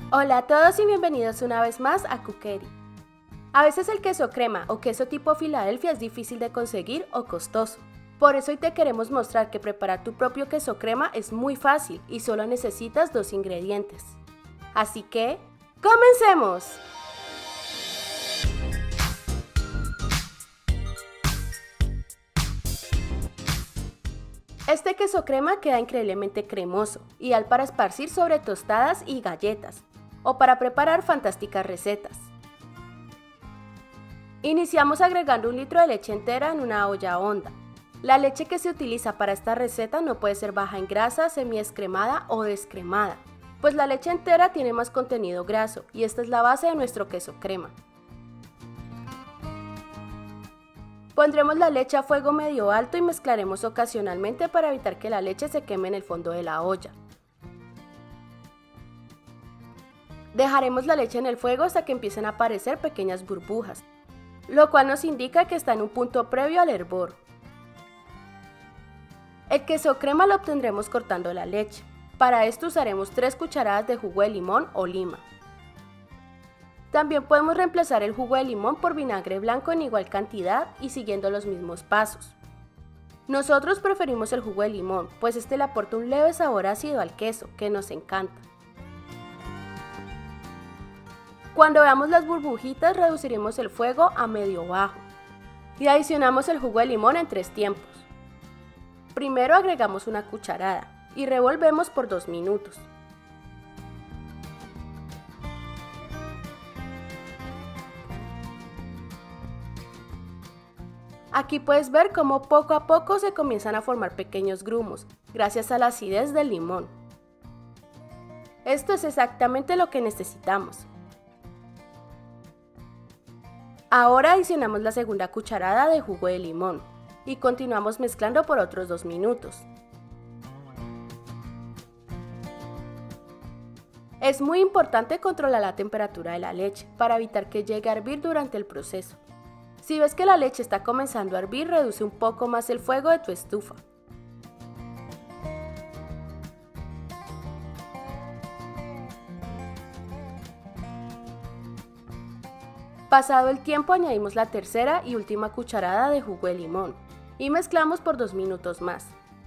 Hola a todos y bienvenidos una vez más a Cookery. A veces el queso crema o queso tipo Filadelfia es difícil de conseguir o costoso. Por eso hoy te queremos mostrar que preparar tu propio queso crema es muy fácil y solo necesitas 2 ingredientes. Así que, ¡comencemos! Este queso crema queda increíblemente cremoso, ideal para esparcir sobre tostadas y galletas, o para preparar fantásticas recetas. Iniciamos agregando 1 litro de leche entera en una olla honda. La leche que se utiliza para esta receta no puede ser baja en grasa, semi-descremada o descremada, pues la leche entera tiene más contenido graso y esta es la base de nuestro queso crema. Pondremos la leche a fuego medio alto y mezclaremos ocasionalmente para evitar que la leche se queme en el fondo de la olla. Dejaremos la leche en el fuego hasta que empiecen a aparecer pequeñas burbujas, lo cual nos indica que está en un punto previo al hervor. El queso crema lo obtendremos cortando la leche. Para esto usaremos 3 cucharadas de jugo de limón o lima. También podemos reemplazar el jugo de limón por vinagre blanco en igual cantidad y siguiendo los mismos pasos. Nosotros preferimos el jugo de limón, pues este le aporta un leve sabor ácido al queso, que nos encanta. Cuando veamos las burbujitas, reduciremos el fuego a medio bajo y adicionamos el jugo de limón en 3 tiempos. Primero agregamos 1 cucharada y revolvemos por 2 minutos. Aquí puedes ver cómo poco a poco se comienzan a formar pequeños grumos, gracias a la acidez del limón. Esto es exactamente lo que necesitamos. Ahora adicionamos la 2ª cucharada de jugo de limón y continuamos mezclando por otros 2 minutos. Es muy importante controlar la temperatura de la leche para evitar que llegue a hervir durante el proceso. Si ves que la leche está comenzando a hervir, reduce un poco más el fuego de tu estufa. Pasado el tiempo, añadimos la 3ª y última cucharada de jugo de limón y mezclamos por 2 minutos más.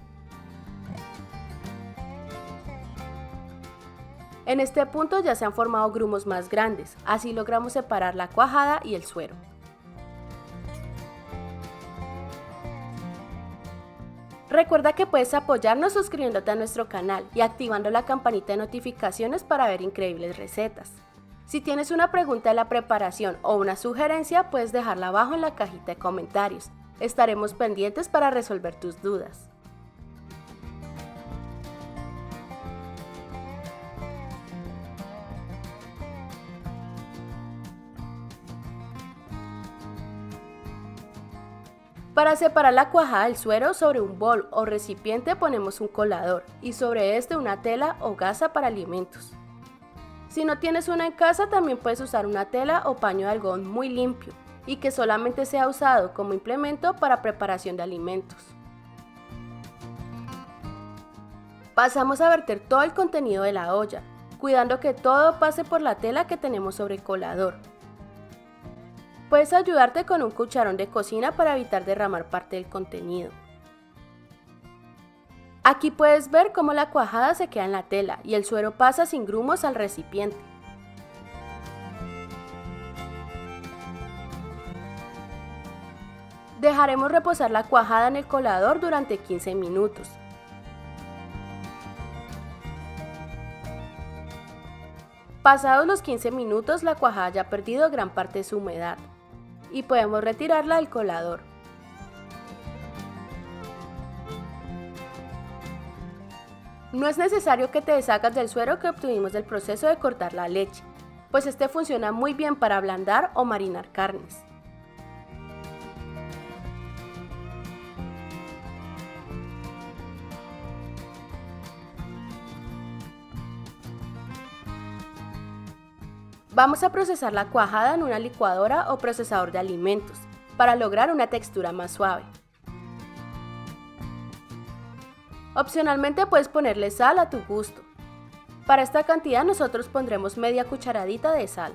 En este punto ya se han formado grumos más grandes, así logramos separar la cuajada y el suero. Recuerda que puedes apoyarnos suscribiéndote a nuestro canal y activando la campanita de notificaciones para ver increíbles recetas. Si tienes una pregunta de la preparación o una sugerencia, puedes dejarla abajo en la cajita de comentarios. Estaremos pendientes para resolver tus dudas. Para separar la cuajada del suero, sobre un bol o recipiente ponemos un colador y sobre este una tela o gasa para alimentos. Si no tienes una en casa, también puedes usar una tela o paño de algodón muy limpio y que solamente sea usado como implemento para preparación de alimentos. Pasamos a verter todo el contenido de la olla, cuidando que todo pase por la tela que tenemos sobre el colador. Puedes ayudarte con un cucharón de cocina para evitar derramar parte del contenido. Aquí puedes ver cómo la cuajada se queda en la tela y el suero pasa sin grumos al recipiente. Dejaremos reposar la cuajada en el colador durante 15 minutos. Pasados los 15 minutos, la cuajada ya ha perdido gran parte de su humedad y podemos retirarla del colador. No es necesario que te deshagas del suero que obtuvimos del proceso de cortar la leche, pues este funciona muy bien para ablandar o marinar carnes. Vamos a procesar la cuajada en una licuadora o procesador de alimentos para lograr una textura más suave. Opcionalmente puedes ponerle sal a tu gusto. Para esta cantidad nosotros pondremos media cucharadita de sal.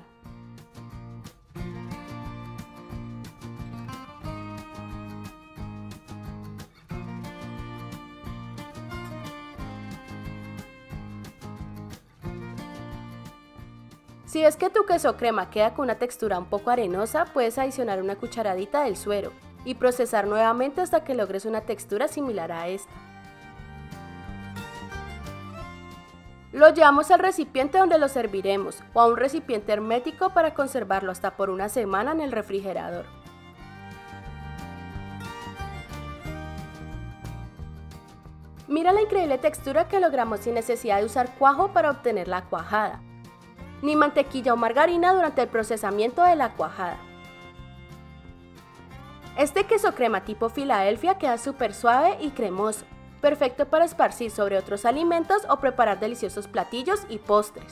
Si ves que tu queso crema queda con una textura un poco arenosa, puedes adicionar una cucharadita del suero y procesar nuevamente hasta que logres una textura similar a esta. Lo llevamos al recipiente donde lo serviremos o a un recipiente hermético para conservarlo hasta por una semana en el refrigerador. Mira la increíble textura que logramos sin necesidad de usar cuajo para obtener la cuajada, ni mantequilla o margarina durante el procesamiento de la cuajada. Este queso crema tipo Filadelfia queda súper suave y cremoso, perfecto para esparcir sobre otros alimentos o preparar deliciosos platillos y postres.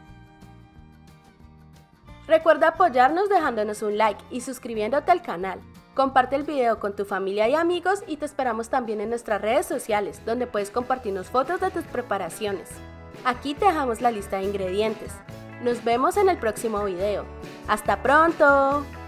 Recuerda apoyarnos dejándonos un like y suscribiéndote al canal. Comparte el video con tu familia y amigos y te esperamos también en nuestras redes sociales, donde puedes compartirnos fotos de tus preparaciones. Aquí te dejamos la lista de ingredientes. Nos vemos en el próximo video. ¡Hasta pronto!